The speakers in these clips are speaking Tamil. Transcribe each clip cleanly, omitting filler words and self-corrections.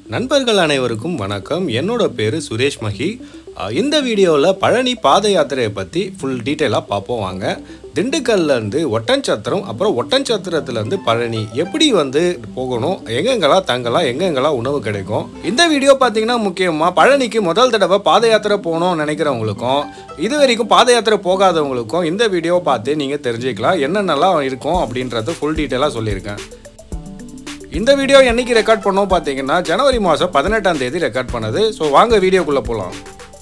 நண்பர்கள் அனைவருக்கும் வணக்கம். என்னோட பேரு சுரேஷ் மஹி. இந்த வீடியோவில் பழனி பாத யாத்திரையை பற்றி ஃபுல் டீட்டெயிலாக பார்ப்போம் வாங்க. திண்டுக்கல்லேருந்து ஒட்டன்சத்திரம், அப்புறம் ஒட்டன்சத்திரத்துலேருந்து பழனி எப்படி போகணும், எங்கெங்கெல்லாம் தங்கலாம், எங்கெங்கெல்லாம் உணவு கிடைக்கும். இந்த வீடியோ பார்த்தீங்கன்னா முக்கியமாக பழனிக்கு முதல் தடவை பாத யாத்திரை போகணும்னு நினைக்கிறவங்களுக்கும் இது வரைக்கும் பாத யாத்திரை போகாதவங்களுக்கும் இந்த வீடியோ பார்த்து நீங்கள் தெரிஞ்சுக்கலாம் என்னென்னலாம் இருக்கும் அப்படின்றது ஃபுல் டீட்டெயிலாக சொல்லியிருக்கேன். இந்த வீடியோ என்னைக்கு ரெக்கார்ட் பண்ணோம் பார்த்தீங்கன்னா ஜனவரி மாதம் 18ஆம் தேதி ரெக்கார்ட் பண்ணது. ஸோ வாங்க வீடியோக்குள்ளே போகலாம்.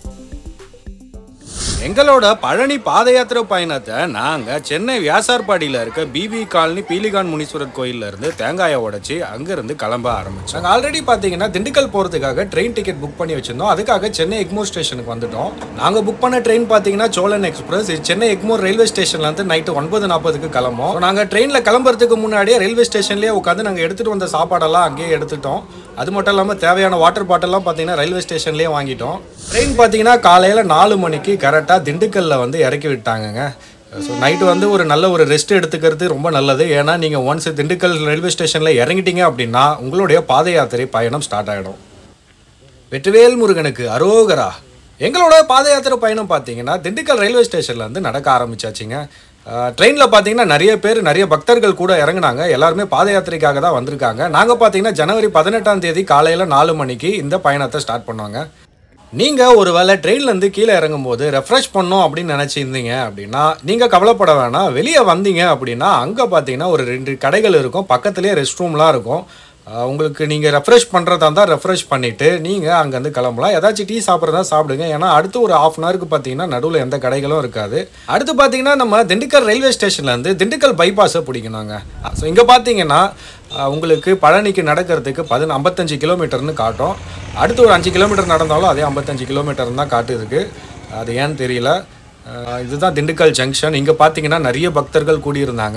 எங்களோட பழனி பாத யாத்திரை பயணத்தை நாங்கள் சென்னை வியாசார்பாடியில் இருக்க பிவி காலனி பீலிகான் முனீஸ்வரர் கோயிலிருந்து தேங்காயை உடைச்சி அங்கேருந்து கிளம்ப ஆரம்பித்தோம். நாங்கள் ஆல்ரெடி பார்த்தீங்கன்னா திண்டுக்கல் போகிறதுக்காக ட்ரெயின் டிக்கெட் புக் பண்ணி வச்சுருந்தோம். அதுக்காக சென்னை எக்மோர் ஸ்டேஷனுக்கு வந்துட்டோம். நாங்கள் புக் பண்ண ட்ரெயின் பார்த்தீங்கன்னா சோழன் எக்ஸ்பிரஸ். சென்னை எக்மோர் ரயில்வே ஸ்டேஷன்லேருந்து நைட்டு 9:40க்கு கிளம்போம். நாங்கள் ட்ரெயினில் கிளம்புறதுக்கு முன்னாடியே ரயில்வே ஸ்டேஷன்லேயே உட்காந்து நாங்கள் எடுத்துகிட்டு வந்த சாப்பாடெல்லாம் அங்கேயே எடுத்துட்டோம். அது மட்டும் இல்லாமல் தேவையான வாட்டர் பாட்டிலாம் பார்த்தீங்கன்னா ரயில்வே ஸ்டேஷன்லேயே வாங்கிட்டோம். ட்ரெயின் பார்த்தீங்கன்னா காலையில் 4 மணிக்கு கரெக்டாக திண்டுக்கல்லில் இறக்கி விட்டாங்கங்க. ஸோ நைட்டு ஒரு நல்ல ஒரு ரெஸ்ட் எடுத்துக்கிறது ரொம்ப நல்லது. ஏன்னா நீங்கள் ஒன்ஸ் திண்டுக்கல் ரயில்வே ஸ்டேஷனில் இறங்கிட்டீங்க அப்படின்னா உங்களுடைய பாத யாத்திரை பயணம் ஸ்டார்ட் ஆகிடும். வெற்றிவேல் முருகனுக்கு அரோகரா. எங்களோட பாத யாத்திரை பயணம் பார்த்தீங்கன்னா திண்டுக்கல் ரயில்வே ஸ்டேஷன்லேருந்து நடக்க ஆரம்பிச்சாச்சுங்க. ட்ரெயினில் பார்த்தீங்கன்னா நிறைய பக்தர்கள் கூட இறங்குனாங்க. எல்லாருமே பாத யாத்திரைக்காக தான் வந்திருக்காங்க. நாங்கள் பார்த்தீங்கன்னா ஜனவரி 18ஆம் தேதி காலையில் 4 மணிக்கு இந்த பயணத்தை ஸ்டார்ட் பண்ணுவாங்க. நீங்கள் ஒரு வேளை ட்ரெயின்லேருந்து கீழே இறங்கும்போது ரெஃப்ரெஷ் பண்ணோம் அப்படின்னு நினச்சிருந்தீங்க அப்படின்னா நீங்கள் கவலைப்பட வேணாம். வெளியே வந்தீங்க அப்படின்னா அங்கே பார்த்தீங்கன்னா ஒரு 2 கடைகள் இருக்கும். பக்கத்துலேயே ரெஸ்ட் ரூம்லாம் இருக்கும். உங்களுக்கு நீங்கள் ரெஃப்ரெஷ் பண்ணுறதா இருந்தால் ரெஃப்ரெஷ் பண்ணிவிட்டு நீங்கள் அங்கேருந்து கிளம்பலாம். ஏதாச்சும் டீ சாப்பிட்றதா சாப்பிடுங்க. ஏன்னா அடுத்து ஒரு 1/2 hourக்கு பார்த்தீங்கன்னா நடுவில் எந்த கடைகளும் இருக்காது. அடுத்து பார்த்தீங்கன்னா நம்ம திண்டுக்கல் ரயில்வே ஸ்டேஷன்லேருந்து திண்டுக்கல் பைபாஸை பிடிக்கணுங்க. ஸோ இங்கே பார்த்தீங்கன்னா உங்களுக்கு பழனிக்கு நடக்கிறதுக்கு 55 கிலோமீட்டர்னு காட்டும். அடுத்து ஒரு 5 கிலோமீட்டர் நடந்தாலும் அதே 55 கிலோமீட்டர் தான் காட்டுருக்கு. அது ஏன்னு தெரியல. இதுதான் திண்டுக்கல் ஜங்ஷன். இங்கே பார்த்தீங்கன்னா நிறைய பக்தர்கள் கூடியிருந்தாங்க.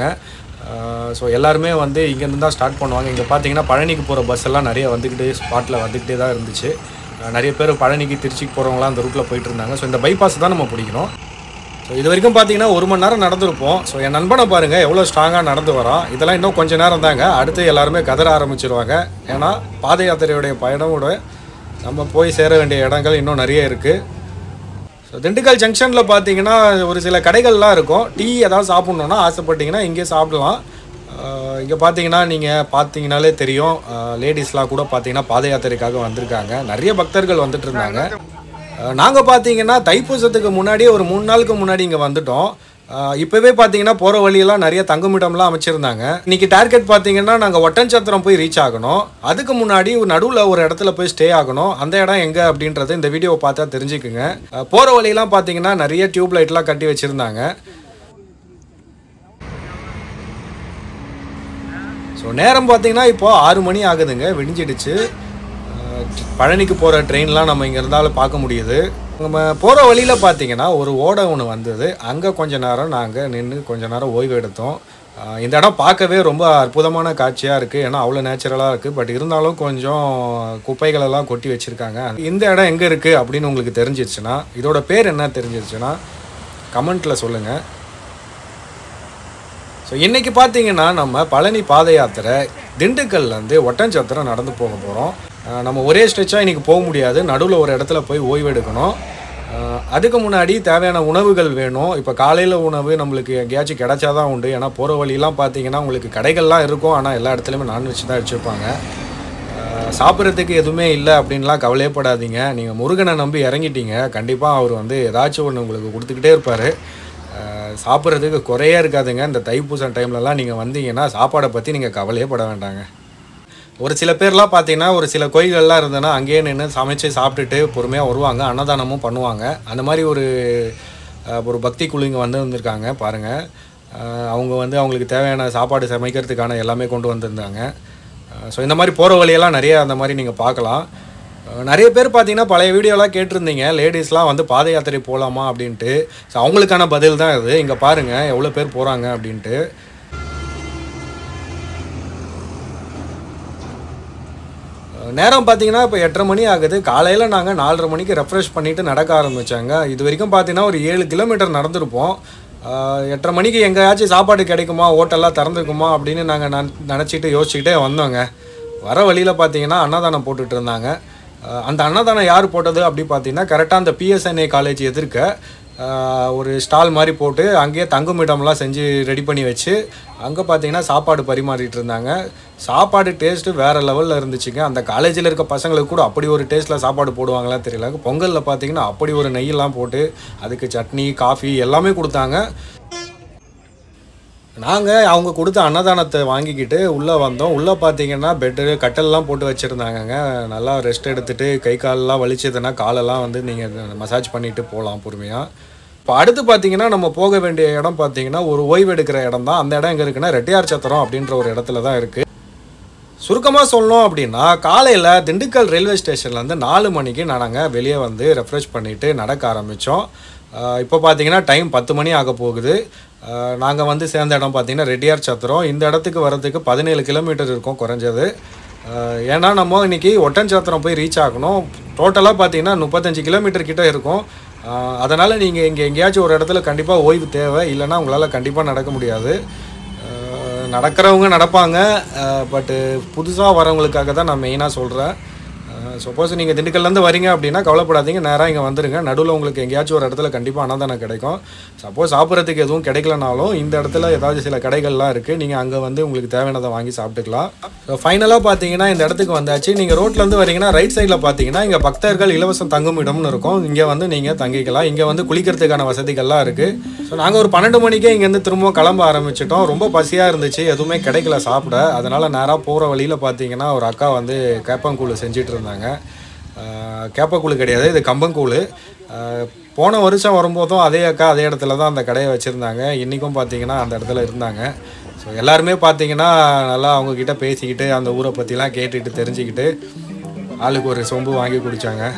ஸோ எல்லாருமே இங்கேருந்து தான் ஸ்டார்ட் பண்ணுவாங்க. இங்கே பார்த்தீங்கன்னா பழனிக்கு போகிற பஸ் எல்லாம் நிறைய ஸ்பாட்டில் வந்துக்கிட்டே தான் இருந்துச்சு. நிறைய பேர் பழனிக்கு திருச்சிக்கு போகிறவங்களாம் அந்த ரூட்டில் போயிட்டு இருந்தாங்க. ஸோ இந்த பைபாஸ் தான் நம்ம பிடிக்கணும். ஸோ இது வரைக்கும் பார்த்தீங்கன்னா 1 மணி நேரம் நடந்திருப்போம். ஸோ என் நண்பனை பாருங்கள் எவ்வளோ ஸ்ட்ராங்காக நடந்து வரான். இதெல்லாம் இன்னும் கொஞ்சம் நேரம் தாங்க. அடுத்து எல்லாருமே கதற ஆரம்பிச்சிருவாங்க. ஏன்னா பாத யாத்திரையுடைய பயணமோட நம்ம போய் சேர வேண்டிய இடங்கள் இன்னும் நிறைய இருக்குது. ஸோ திண்டுக்கல் ஜங்ஷனில் பார்த்தீங்கன்னா ஒரு சில கடைகள்லாம் இருக்கும். டீ ஏதாவது சாப்பிட்ணுன்னா ஆசைப்பட்டீங்கன்னா இங்கே சாப்பிடலாம். இங்கே பார்த்தீங்கன்னா நீங்கள் பார்த்தீங்கனாலே தெரியும், லேடிஸ்லாம் கூட பார்த்தீங்கன்னா பாத யாத்திரைக்காக வந்திருக்காங்க. நிறைய பக்தர்கள் வந்துட்டு இருந்தாங்க. நாங்கள் பார்த்தீங்கன்னா தைப்பூசத்துக்கு முன்னாடியே ஒரு 3 நாளுக்கு முன்னாடி இங்கே வந்துட்டோம். இப்போவே பார்த்தீங்கன்னா போகிற வழியெல்லாம் நிறைய தங்குமிடம்லாம் அமைச்சிருந்தாங்க. இன்றைக்கி டார்கெட் பார்த்தீங்கன்னா நாங்கள் ஒட்டன்சத்திரம் போய் ரீச் ஆகணும். அதுக்கு முன்னாடி நடுவில் ஒரு இடத்துல போய் ஸ்டே ஆகணும். அந்த இடம் எங்கே அப்படின்றது இந்த வீடியோவை பார்த்தா தெரிஞ்சுக்குங்க. போகிற வழியெல்லாம் பார்த்தீங்கன்னா நிறைய டியூப் லைட்லாம் கட்டி வச்சுருந்தாங்க. ஸோ நேரம் பார்த்தீங்கன்னா இப்போ 6 மணி ஆகுதுங்க, விடிஞ்சிடுச்சு. பழனிக்கு போகிற ட்ரெயின்லாம் நம்ம இங்கே இருந்தாலும் பார்க்க முடியுது. நம்ம போகிற வழியில் பார்த்தீங்கன்னா ஒரு ஓடை ஒன்று வந்தது. அங்கே கொஞ்ச நேரம் நாங்கள் நின்று கொஞ்ச நேரம் ஓய்வு எடுத்தோம். இந்த இடம் பார்க்கவே ரொம்ப அற்புதமான காட்சியாக இருக்குது. ஏன்னா அவ்வளோ நேச்சுரலாக இருக்குது. பட் இருந்தாலும் கொஞ்சம் குப்பைகளெல்லாம் கொட்டி வச்சுருக்காங்க. இந்த இடம் எங்கே இருக்குது அப்படின்னு உங்களுக்கு தெரிஞ்சிருச்சுன்னா, இதோட பேர் என்ன தெரிஞ்சிருச்சுன்னா கமெண்ட்டில் சொல்லுங்கள். ஸோ இன்றைக்கி பார்த்தீங்கன்னா நம்ம பழனி பாத யாத்திரை திண்டுக்கல்லேருந்து ஒட்டன்சத்திரம் நடந்து போக போகிறோம். நம்ம ஒரே ஸ்ட்ரெச்சாக இன்றைக்கி போக முடியாது. நடுவில் ஒரு இடத்துல போய் ஓய்வு எடுக்கணும். அதுக்கு முன்னாடி தேவையான உணவுகள் வேணும். இப்போ காலையில் உணவு நம்மளுக்கு எங்கேயாச்சும் கிடைச்சாதான் உண்டு. ஏன்னா போகிற வழியெல்லாம் பார்த்தீங்கன்னா உங்களுக்கு கடைகள்லாம் இருக்கும். ஆனால் எல்லா இடத்துலையுமே நான்வெஜ் தான் வச்சுருப்பாங்க. சாப்பிட்றதுக்கு எதுவுமே இல்லை அப்படின்லாம் கவலையப்படாதீங்க. நீங்கள் முருகனை நம்பி இறங்கிட்டீங்க, கண்டிப்பாக அவர் ஏதாச்சும் ஒன்று உங்களுக்கு கொடுத்துக்கிட்டே இருப்பார். சாப்பிட்றதுக்கு குறையே இருக்காதுங்க. இந்த தைப்பூசம் டைம்லலாம் நீங்கள் வந்தீங்கன்னா சாப்பாடை பற்றி நீங்கள் கவலையே பட வேண்டாங்க. ஒரு சில பேர்லாம் பார்த்தீங்கன்னா ஒரு சில கோயில்கள்லாம் இருந்ததுன்னா அங்கேயே நின்று சமைச்சு சாப்பிட்டுட்டு பொறுமையாக வருவாங்க. அன்னதானமும் பண்ணுவாங்க. அந்த மாதிரி ஒரு பக்தி குழு இங்கே வந்திருக்காங்க பாருங்கள். அவங்க அவங்களுக்கு தேவையான சாப்பாடு சமைக்கிறதுக்கான எல்லாமே கொண்டு வந்திருந்தாங்க. ஸோ இந்த மாதிரி போகிற வழியெல்லாம் நிறைய அந்த மாதிரி நீங்கள் பார்க்கலாம். நிறைய பேர் பார்த்தீங்கன்னா பழைய வீடியோலாம் கேட்டிருந்தீங்க, லேடிஸ்லாம் பாத யாத்திரை போகலாமா அப்படின்ட்டு. ஸோ அவங்களுக்கான பதில் தான் இது. இங்கே பாருங்கள் எவ்வளோ பேர் போகிறாங்க அப்படின்ட்டு. நேரம் பார்த்தீங்கன்னா இப்போ 8:30 மணி ஆகுது. காலையில் நாங்கள் 4:30 மணிக்கு ரெஃப்ரெஷ் பண்ணிவிட்டு நடக்க ஆரம்பித்தாங்க. இது வரைக்கும் பார்த்தீங்கன்னா ஒரு 7 கிலோமீட்டர் நடந்திருப்போம். 8:30 மணிக்கு எங்கேயாச்சும் சாப்பாடு கிடைக்குமா, ஹோட்டல்லாம் திறந்துருக்குமா அப்படின்னு நாங்கள் நினச்சிட்டு யோசிச்சுக்கிட்டே வந்தோங்க. வர வழியில் பார்த்தீங்கன்னா அன்னதானம் போட்டுட்டு இருந்தாங்க. அந்த அன்னதானம் யார் போட்டது அப்படி பார்த்தீங்கன்னா கரெக்டாக அந்த PSNA காலேஜ் எதிர்க்க ஒரு ஸ்டால் மாதிரி போட்டு அங்கேயே தங்குமிடம்லாம் செஞ்சு ரெடி பண்ணி வச்சு அங்கே பார்த்தீங்கன்னா சாப்பாடு பரிமாறிட்டு இருந்தாங்க. சாப்பாடு டேஸ்ட்டு வேறு லெவலில் இருந்துச்சுங்க. அந்த காலேஜில் இருக்க பசங்களுக்கு கூட அப்படி ஒரு டேஸ்ட்டில் சாப்பாடு போடுவாங்களா தெரியல. பொங்கலில் பார்த்தீங்கன்னா அப்படி ஒரு நெய்யெல்லாம் போட்டு அதுக்கு சட்னி காஃபி எல்லாமே கொடுத்தாங்க. நாங்கள் அவங்க கொடுத்த அன்னதானத்தை வாங்கிக்கிட்டு உள்ளே வந்தோம். உள்ளே பார்த்தீங்கன்னா பெட்டு கட்டெல்லாம் போட்டு வச்சுருந்தாங்கங்க. நல்லா ரெஸ்ட் எடுத்துகிட்டு கை காலெலாம் வலிச்சதுன்னா காலெல்லாம் வந்து நீங்கள் மசாஜ் பண்ணிவிட்டு போகலாம் பொறுமையாக. இப்போ அடுத்து பார்த்தீங்கன்னா நம்ம போக வேண்டிய இடம் பார்த்தீங்கன்னா ஒரு ஓய்வு எடுக்கிற இடம் தான். அந்த இடம் எங்கே இருக்குன்னா ரெட்டியார் சத்திரம் அப்படின்ற ஒரு இடத்துல தான் இருக்குது. சுருக்கமாக சொல்லணும் அப்படின்னா காலையில் திண்டுக்கல் ரயில்வே ஸ்டேஷன்லேருந்து 4 மணிக்கு நாங்கள் வெளியே வந்து ரெஃப்ரெஷ் பண்ணிவிட்டு நடக்க ஆரம்பித்தோம். இப்போ பார்த்தீங்கன்னா டைம் 10 மணி ஆக போகுது. நாங்கள் வந்து சேர்ந்த இடம் பார்த்தீங்கன்னா ரெட்டியார் சத்திரம். இந்த இடத்துக்கு வரதுக்கு 17 கிலோமீட்டர் இருக்கும் குறைஞ்சது. ஏன்னா நம்ம இன்றைக்கி ஒட்டன்சத்திரம் போய் ரீச் ஆகணும். டோட்டலாக பார்த்தீங்கன்னா 35 கிலோமீட்டர் கிட்டே இருக்கும். அதனால் நீங்கள் இங்கே எங்கேயாச்சும் ஒரு இடத்துல கண்டிப்பாக ஓய்வு தேவை, இல்லைன்னா உங்களால் கண்டிப்பாக நடக்க முடியாது. நடக்கிறவங்க நடப்பாங்க, பட்டு புதுசாக வரவங்களுக்காக தான் நான் மெயினாக சொல்கிறேன். சப்போஸ் நீங்கள் திண்டுக்கல்லேருந்து வரீங்க அப்படின்னா கவலைப்படாதீங்க, நேராக இங்கே வந்துடுங்க. நடுவில் உங்களுக்கு எங்கேயாச்சும் ஒரு இடத்துல கண்டிப்பாக அன்னதானம் கிடைக்கும். சப்போஸ் சாப்பிட்றதுக்கு எதுவும் கிடைக்கலனாலும் இந்த இடத்துல ஏதாவது சில கடைகள்லாம் இருக்குது, நீங்கள் அங்கே வந்து உங்களுக்கு தேவையானதை வாங்கி சாப்பிட்டுக்கலாம். ஸோ ஃபைனலாக பார்த்தீங்கன்னா இந்த இடத்துக்கு வந்தாச்சு. நீங்கள் ரோட்லேருந்து வரீங்கன்னா ரைட் சைடில் பார்த்தீங்கன்னா இங்கே பக்தர்கள் இலவசம் தங்குமிடம்னு இருக்கும். இங்கே வந்து நீங்கள் தங்கிக்கலாம். இங்கே வந்து குளிக்கிறதுக்கான வசதிகள்லாம் இருக்குது. ஸோ நாங்கள் ஒரு 12 மணிக்கே இங்கேருந்து திரும்ப கிளம்ப ஆரம்பிச்சிட்டோம். ரொம்ப பசியாக இருந்துச்சு, எதுவுமே கிடைக்கல சாப்பிட. அதனால் நேராக போகிற வழியில் பார்த்தீங்கன்னா ஒரு அக்கா வந்து கேப்பங்கூழ் செஞ்சிட்டு இருந்தாங்க. கேப்பக்கூழ் கிடையாது, இது கம்பங்கூழ். போன வருஷம் வரும்போதும் அதே அக்கா அதே இடத்துல தான் அந்த கடையை வச்சுருந்தாங்க. இன்றைக்கும் பார்த்தீங்கன்னா அந்த இடத்துல இருந்தாங்க. ஸோ எல்லாருமே பார்த்தீங்கன்னா நல்லா அவங்கக்கிட்ட பேசிக்கிட்டு அந்த ஊரை பற்றிலாம் கேட்டுட்டு தெரிஞ்சுக்கிட்டு ஆளுக்கு ஒரு சொம்பு வாங்கி குடித்தாங்க.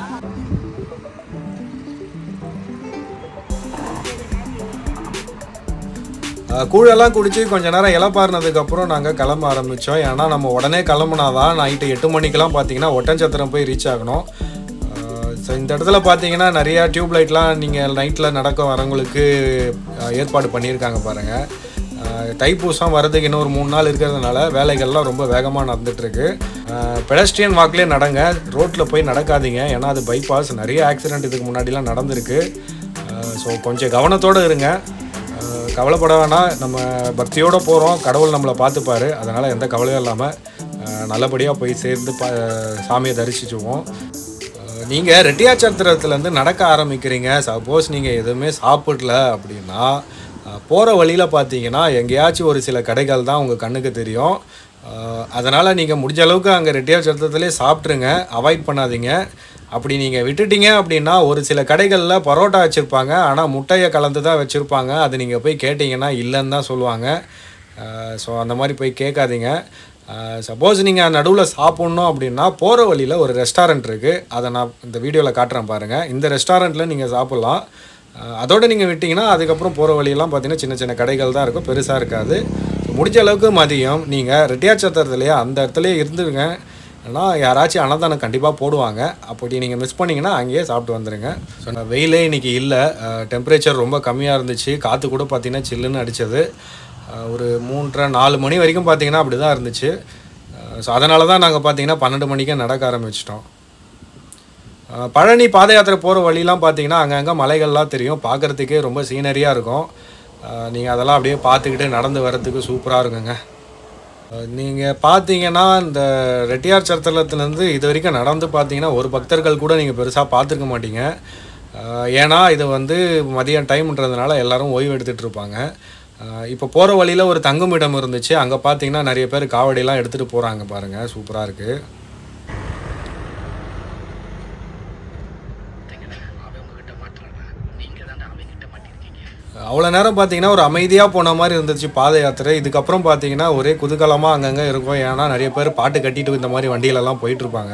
கூழெல்லாம் குடித்து கொஞ்சம் நேரம் இலப்பாறினதுக்கப்புறம் நாங்கள் கிளம்ப ஆரம்பித்தோம். ஏன்னா நம்ம உடனே கிளம்புனா தான் நைட்டு 8 மணிக்கெலாம் பார்த்தீங்கன்னா ஒட்டன்சத்திரம் போய் ரீச் ஆகணும். ஸோ இந்த இடத்துல பார்த்தீங்கன்னா நிறையா டியூப் லைட்லாம் நீங்கள் நைட்டில் நடக்க வரவங்களுக்கு ஏற்பாடு பண்ணியிருக்காங்க பாருங்கள். தைப்பூசம் வரதுக்கு இன்னும் ஒரு 3 நாள் இருக்கிறதுனால வேலைகள்லாம் ரொம்ப வேகமாக நடந்துகிட்ருக்கு. பெடஸ்ட்ரியன் வாக்லேயே நடங்க, ரோட்டில் போய் நடக்காதீங்க. ஏன்னா அது பைபாஸ், நிறைய ஆக்சிடெண்ட் இதுக்கு முன்னாடிலாம் நடந்திருக்கு. ஸோ கொஞ்சம் கவனத்தோடு இருங்க. கவலைப்பட வேணாம், நம்ம பக்தியோடு போகிறோம், கடவுள் நம்மளை பார்த்துப்பார். அதனால் எந்த கவலையும் இல்லாமல் நல்லபடியாக போய் சேர்ந்து சாமியை தரிசிச்சுவோம். நீங்கள் ரெட்டியார் சத்திரத்துலேருந்து நடக்க ஆரம்பிக்கிறீங்க. சப்போஸ் நீங்கள் எதுவுமே சாப்பிடல அப்படின்னா போகிற வழியில் பார்த்தீங்கன்னா எங்கேயாச்சும் ஒரு சில கடைகள் தான் உங்கள் கண்ணுக்கு தெரியும். அதனால் நீங்கள் முடிஞ்ச அளவுக்கு அங்கே ரெட்டியார் சத்திரத்துலேயே சாப்பிட்ருங்க, அவாய்ட் பண்ணாதீங்க. அப்படி நீங்கள் விட்டுட்டீங்க அப்படின்னா ஒரு சில கடைகளில் பரோட்டா வச்சுருப்பாங்க, ஆனால் முட்டையை கலந்து தான் வச்சுருப்பாங்க. அது நீங்கள் போய் கேட்டிங்கன்னா இல்லைன்னு தான் சொல்லுவாங்க. ஸோ அந்த மாதிரி போய் கேட்காதீங்க. சப்போஸ் நீங்கள் நடுவில் சாப்பிட்ணும் அப்படின்னா போகிற வழியில் ஒரு ரெஸ்டாரண்ட் இருக்குது, அதை நான் இந்த வீடியோவில் காட்டுறேன் பாருங்கள். இந்த ரெஸ்டாரண்ட்டில் நீங்கள் சாப்பிட்லாம். அதோடு நீங்கள் விட்டிங்கன்னா அதுக்கப்புறம் போகிற வழியெல்லாம் பார்த்தீங்கன்னா சின்ன சின்ன கடைகள் தான் இருக்கும், பெருசாக இருக்காது. முடிஞ்ச அளவுக்கு மதியம் நீங்கள் ரெட்டியார் சத்திரத்துலையே அந்த இடத்துலையே இருந்துருங்க. ஏன்னா யாராச்சும் அன்னதானம் கண்டிப்பாக போடுவாங்க. அப்படி நீங்கள் மிஸ் பண்ணிங்கன்னா அங்கேயே சாப்பிட்டு வந்துடுங்க. ஸோ நான் வெயிலே இன்றைக்கி இல்லை, டெம்பரேச்சர் ரொம்ப கம்மியாக இருந்துச்சு. காற்று கூட பார்த்திங்கன்னா சில்லுன்னு அடித்தது. ஒரு 3:30-4 மணி வரைக்கும் பார்த்திங்கன்னா அப்படி தான் இருந்துச்சு. ஸோ அதனால தான் நாங்கள் பார்த்திங்கன்னா 12 மணிக்கே நடக்க ஆரம்பிச்சிட்டோம். பழனி பாத யாத்திரை போகிற வழிலாம் பார்த்திங்கன்னா அங்கங்கே மலைகள்லாம் தெரியும், பார்க்குறதுக்கே ரொம்ப சீனரியாக இருக்கும். நீங்கள் அதெல்லாம் அப்படியே பார்த்துக்கிட்டு நடந்து வர்றதுக்கு சூப்பராக இருக்குங்க. நீங்கள் பார்த்தீங்கன்னா இந்த ரெட்டியார் சத்திரத்துலேருந்து இது வரைக்கும் நடந்து பார்த்தீங்கன்னா ஒரு பக்தர்கள் கூட நீங்கள் பெருசாக பார்த்துருக்க மாட்டீங்க. ஏன்னா இது வந்து மதியம் டைம்ன்றதுனால எல்லோரும் ஓய்வு எடுத்துகிட்டு இருப்பாங்க. இப்போ போகிற வழியில் ஒரு தங்குமிடம் இருந்துச்சு, அங்கே பார்த்தீங்கன்னா நிறைய பேர் காவடியெல்லாம் எடுத்துகிட்டு போகிறாங்க பாருங்கள், சூப்பராக இருக்குது. அவ்வளோ நேரம் பார்த்தீங்கன்னா ஒரு அமைதியாக போன மாதிரி இருந்துச்சு பாத யாத்திரை. இதுக்கப்புறம் பார்த்தீங்கன்னா ஒரே குதூகலமாக அங்கங்கே இருக்கும். ஏன்னா நிறைய பேர் பாட்டு கட்டிட்டு இந்த மாதிரி வண்டியிலலாம் போயிட்டுருப்பாங்க.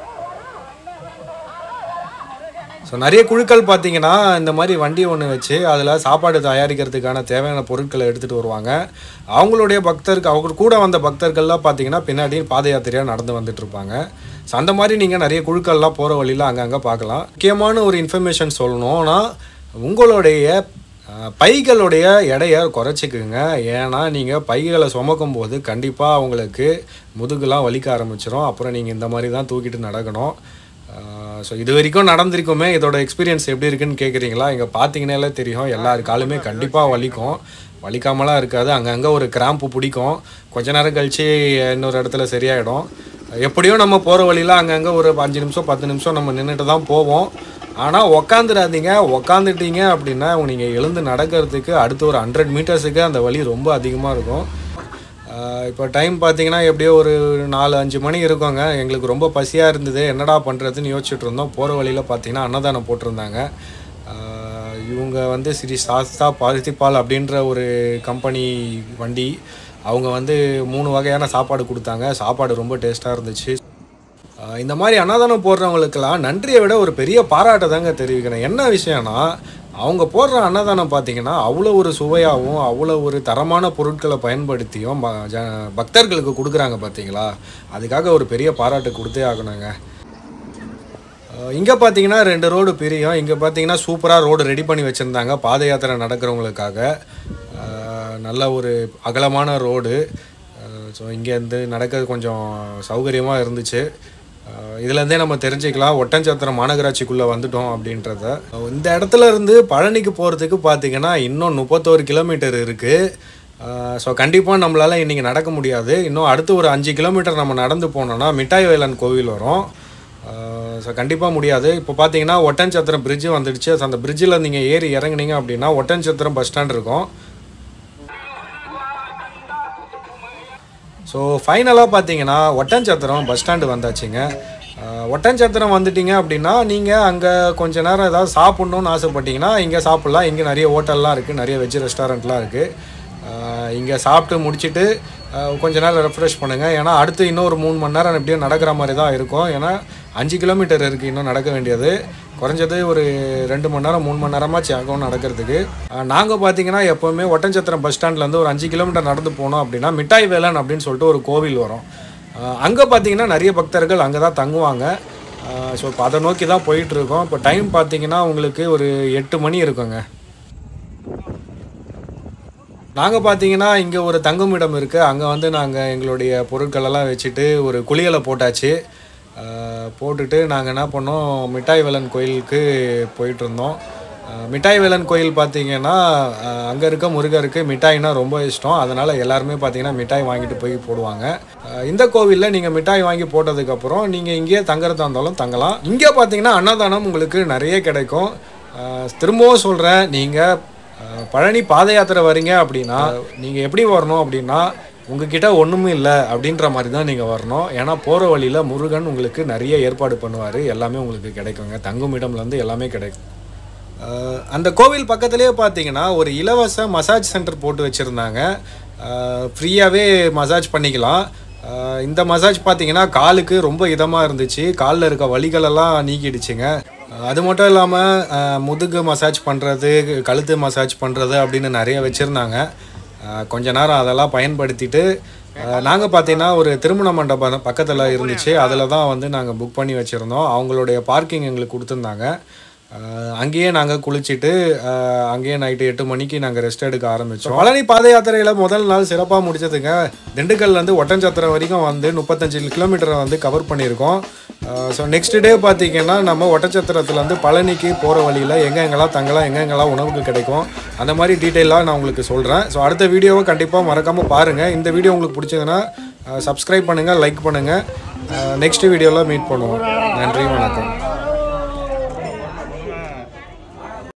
ஸோ நிறைய குழுக்கள் பார்த்தீங்கன்னா இந்த மாதிரி வண்டி ஒன்று வச்சு அதில் சாப்பாடு தயாரிக்கிறதுக்கான தேவையான பொருட்களை எடுத்துகிட்டு வருவாங்க. அவங்களுடைய பக்தருக்கு அவங்க கூட வந்த பக்தர்கள்லாம் பார்த்தீங்கன்னா பின்னாடி பாத யாத்திரையாக நடந்து வந்துட்டுருப்பாங்க. ஸோ அந்த மாதிரி நீங்கள் நிறைய குழுக்கள்லாம் போகிற வழியில் அங்கங்கே பார்க்கலாம். முக்கியமான ஒரு இன்ஃபர்மேஷன் சொல்லணும்னா உங்களுடைய பைகளுடைய எடையை குறைச்சிக்குங்க. ஏன்னா நீங்கள் பைகளை சுமக்கும் போது கண்டிப்பாக உங்களுக்கு முதுகுலாம் வலிக்க ஆரம்பிச்சிடும். அப்புறம் நீங்கள் இந்த மாதிரி தான் தூக்கிட்டு நடக்கணும். ஸோ இது வரைக்கும் நடந்திருக்குமே, இதோட எக்ஸ்பீரியன்ஸ் எப்படி இருக்குன்னு கேட்குறீங்களா? இங்கே பார்த்தீங்கன்னாலே தெரியும், எல்லாரு காலுமே கண்டிப்பாக வலிக்கும். வலிக்காமலாம் இருக்காது, அங்கங்கே ஒரு கிராம்பு பிடிக்கும். கொஞ்ச நேரம் கழித்து இன்னொரு இடத்துல சரியாயிடும். எப்படியோ நம்ம போகிற வழியில் அங்கங்கே ஒரு 5 நிமிஷம் 10 நிமிஷம் நம்ம நின்றுட்டு தான் போவோம். ஆனால் உக்காந்துடாதீங்க. உக்காந்துட்டீங்க அப்படின்னா நீங்கள் எழுந்து நடக்கிறதுக்கு அடுத்து ஒரு 100 மீட்டர்ஸுக்கு அந்த வலி ரொம்ப அதிகமாக இருக்கும். இப்போ டைம் பார்த்தீங்கன்னா எப்படியோ ஒரு 4-5 மணி இருக்குங்க. எங்களுக்கு ரொம்ப பசியாக இருந்தது, என்னடா பண்ணுறதுன்னு யோசிச்சுட்டு இருந்தோம். போகிற வழியில் பார்த்தீங்கன்னா அன்னதானம் போட்டிருந்தாங்க. இவங்க வந்து ஸ்ரீ சாஸ்தா பருத்திப்பால் அப்படின்ற ஒரு கம்பெனி வண்டி. அவங்க வந்து 3 வகையான சாப்பாடு கொடுத்தாங்க. சாப்பாடு ரொம்ப டேஸ்ட்டாக இருந்துச்சு. இந்த மாதிரி அன்னதானம் போடுறவங்களுக்கெல்லாம் நன்றியை விட ஒரு பெரிய பாராட்டை தாங்க தெரிவிக்கிறேன். என்ன விஷயம்னா, அவங்க போடுற அன்னதானம் பார்த்தீங்கன்னா அவ்வளோ ஒரு சுவையாகவும் அவ்வளோ ஒரு தரமான பொருட்களை பயன்படுத்தியும் பக்தர்களுக்கு கொடுக்குறாங்க பார்த்தீங்களா. அதுக்காக ஒரு பெரிய பாராட்டு கொடுத்தே ஆகணுங்க. இங்கே பார்த்தீங்கன்னா 2 ரோடு பிரியும். இங்கே பார்த்தீங்கன்னா சூப்பராக ரோடு ரெடி பண்ணி வச்சுருந்தாங்க பாத யாத்திரை நடக்கிறவங்களுக்காக. நல்ல ஒரு அகலமான ரோடு. ஸோ இங்கேருந்து நடக்கிறது கொஞ்சம் சௌகரியமாக இருந்துச்சு. இதுலேருந்தே நம்ம தெரிஞ்சுக்கலாம் ஒட்டன்சத்திரம் மாநகராட்சிக்குள்ளே வந்துட்டோம் அப்படின்றத. இந்த இடத்துல இருந்து பழனிக்கு போகிறதுக்கு பார்த்திங்கன்னா இன்னும் 31 கிலோமீட்டர் இருக்குது. ஸோ கண்டிப்பாக நம்மளால் இன்றைக்கி நடக்க முடியாது. இன்னும் அடுத்து ஒரு 5 கிலோமீட்டர் நம்ம நடந்து போனோன்னா மிட்டாய் வேலன் கோவில் வரும். ஸோ கண்டிப்பாக முடியாது. இப்போ பார்த்தீங்கன்னா ஒட்டன்சத்திரம் பிரிட்ஜு வந்துடுச்சு. அந்த பிரிட்ஜில் நீங்கள் ஏறி இறங்குனீங்க அப்படின்னா ஒட்டன்சத்திரம் பஸ் ஸ்டாண்ட் இருக்கும். ஸோ ஃபைனலாக பார்த்தீங்கன்னா ஒட்டன்சத்திரம் பஸ் ஸ்டாண்டு வந்தாச்சுங்க. ஒட்டன்சத்திரம் வந்துட்டிங்க அப்படின்னா நீங்கள் அங்கே கொஞ்சம் நேரம் ஏதாவது சாப்பிட்ணுன்னு ஆசைப்பட்டீங்கன்னா இங்கே சாப்பிட்லாம். இங்கே நிறைய ஹோட்டல்லாம் இருக்குது, நிறைய வெஜ் ரெஸ்டாரண்ட்லாம் இருக்குது. இங்கே சாப்பிட்டு முடிச்சுட்டு கொஞ்ச நேரம் ரெஃப்ரெஷ் பண்ணுங்கள். ஏன்னா அடுத்து இன்னொரு 3 மணி நேரம் எப்படியும் நடக்கிற மாதிரி தான் இருக்கும். ஏன்னா 5 கிலோமீட்டர் இருக்குது இன்னும் நடக்க வேண்டியது. குறைஞ்சது ஒரு 2 மணி நேரம் 3 மணி நேரமாச்சு ஆகும் நடக்கிறதுக்கு. நாங்கள் பார்த்தீங்கன்னா எப்போவுமே ஒட்டன்சத்திரம் பஸ் ஸ்டாண்ட்லேருந்து ஒரு 5 கிலோமீட்டர் நடந்து போனோம் அப்படின்னா மிட்டாய் வேலன் அப்படின்னு சொல்லிட்டு ஒரு கோவில் வரும். அங்கே பார்த்தீங்கன்னா நிறைய பக்தர்கள் அங்கே தான் தங்குவாங்க. ஸோ இப்போ அதை நோக்கி தான் போயிட்டுருக்கோம். இப்போ டைம் பார்த்தீங்கன்னா உங்களுக்கு ஒரு 8 மணி இருக்குங்க. நாங்கள் பார்த்தீங்கன்னா இங்கே ஒரு தங்குமிடம் இருக்குது. அங்கே வந்து நாங்கள் எங்களுடைய பொருட்களெல்லாம் வச்சுட்டு ஒரு குளியலை போட்டாச்சு. போட்டுட்டு நாங்கள் என்ன பண்ணோம், மிட்டாய் வேலன் கோயிலுக்கு போயிட்டுருந்தோம். மிட்டாய் வேலன் கோயில் பார்த்தீங்கன்னா அங்கே இருக்க முருகருக்கு மிட்டாய்னா ரொம்ப இஷ்டம். அதனால் எல்லாருமே பார்த்தீங்கன்னா மிட்டாய் வாங்கிட்டு போய் போடுவாங்க. இந்த கோவிலில் நீங்கள் மிட்டாய் வாங்கி போட்டதுக்கப்புறம் நீங்கள் இங்கேயே தங்குறதா இருந்தாலும் தங்கலாம். இங்கே பார்த்தீங்கன்னா அன்னதானம் உங்களுக்கு நிறைய கிடைக்கும். திரும்பவும் சொல்கிறேன், நீங்கள் பழனி பாத யாத்திரை வரீங்க அப்படின்னா நீங்கள் எப்படி வரணும் அப்படின்னா உங்ககிட்ட ஒன்றுமே இல்லை அப்படின்ற மாதிரி தான் நீங்கள் வரணும். ஏன்னா போகிற வழியில் முருகன் உங்களுக்கு நிறைய ஏற்பாடு பண்ணுவார். எல்லாமே உங்களுக்கு கிடைக்குங்க. தங்குமிடம்லேருந்து எல்லாமே கிடைக்கும். அந்த கோவில் பக்கத்துலேயே பார்த்தீங்கன்னா ஒரு இலவச மசாஜ் சென்டர் போட்டு வச்சுருந்தாங்க. ஃப்ரீயாகவே மசாஜ் பண்ணிக்கலாம். இந்த மசாஜ் பார்த்தீங்கன்னா காலுக்கு ரொம்ப இதமாக இருந்துச்சு. காலில் இருக்க வலிகளெல்லாம் நீக்கிடுச்சுங்க. அது மட்டும் இல்லாமல் முதுகு மசாஜ் பண்ணுறது, கழுத்து மசாஜ் பண்ணுறது அப்படின்னு நிறைய வச்சுருந்தாங்க. கொஞ்ச நேரம் அதெல்லாம் பயன்படுத்திட்டு நாங்கள் பார்த்தீங்கன்னா ஒரு திருமண மண்டபம் பக்கத்தில் இருந்துச்சு. அதில் தான் வந்து நாங்கள் புக் பண்ணி வச்சுருந்தோம். அவங்களுடைய பார்க்கிங் எங்களுக்கு கொடுத்துருந்தாங்க. அங்கேயே நாங்கள் குளிச்சுட்டு அங்கேயே நைட்டு 8 மணிக்கு நாங்கள் ரெஸ்ட் எடுக்க ஆரம்பித்தோம். பழனி பாத யாத்திரையில் முதல் நாள் சிறப்பாக முடிச்சதுங்க. திண்டுக்கல்லேருந்து ஒட்டன்சத்திரம் வரைக்கும் வந்து 35 கிலோமீட்டரை வந்து கவர் பண்ணியிருக்கோம். ஸோ நெக்ஸ்ட் டே பார்த்தீங்கன்னா நம்ம ஒட்டன்சத்திரத்துலேருந்து பழனிக்கு போகிற வழியில் எங்கெங்கெல்லாம் தங்கலாம், எங்கெங்கெல்லாம் உணவுக்கு கிடைக்கும், அந்த மாதிரி டீட்டெயிலாக நான் உங்களுக்கு சொல்கிறேன். ஸோ அடுத்த வீடியோவை கண்டிப்பாக மறக்காமல் பாருங்கள். இந்த வீடியோ உங்களுக்கு பிடிச்சதுன்னா சப்ஸ்கிரைப் பண்ணுங்கள், லைக் பண்ணுங்கள். நெக்ஸ்ட் வீடியோவில் மீட் பண்ணுவோம். நன்றி, வணக்கம்.